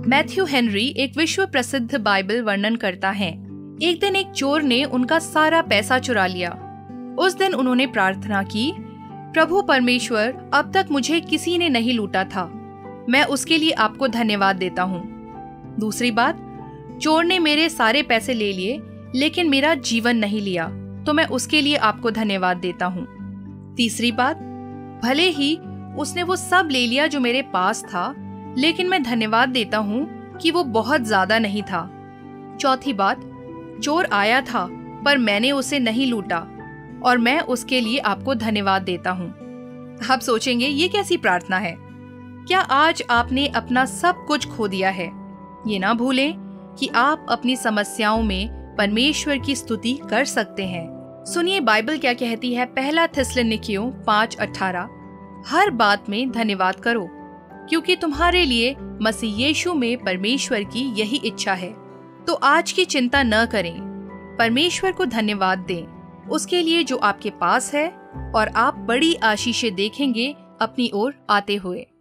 Matthew Henry एक विश्व प्रसिद्ध बाइबल वर्णन करता है। एक दिन एक चोर ने उनका सारा पैसा चुरा लिया। उस दिन उन्होंने प्रार्थना की, प्रभु परमेश्वर, अब तक मुझे किसी ने नहीं लूटा था, मैं उसके लिए आपको धन्यवाद देता हूँ। दूसरी बात, चोर ने मेरे सारे पैसे ले लिए लेकिन मेरा जीवन नहीं लिया, तो मैं उसके लिए आपको धन्यवाद देता हूँ। तीसरी बात, भले ही उसने वो सब ले लिया जो मेरे पास था, लेकिन मैं धन्यवाद देता हूँ कि वो बहुत ज्यादा नहीं था। चौथी बात, चोर आया था पर मैंने उसे नहीं लूटा और मैं उसके लिए आपको धन्यवाद देता हूँ। आप सोचेंगे ये कैसी प्रार्थना है? क्या आज आपने अपना सब कुछ खो दिया है? ये ना भूलें कि आप अपनी समस्याओं में परमेश्वर की स्तुति कर सकते हैं। सुनिए बाइबल क्या कहती है। पहला थिस्सलुनीकियों 5:18, हर बात में धन्यवाद करो, क्योंकि तुम्हारे लिए मसीह यीशु में परमेश्वर की यही इच्छा है। तो आज की चिंता न करें, परमेश्वर को धन्यवाद दें उसके लिए जो आपके पास है, और आप बड़ी आशीषें देखेंगे अपनी ओर आते हुए।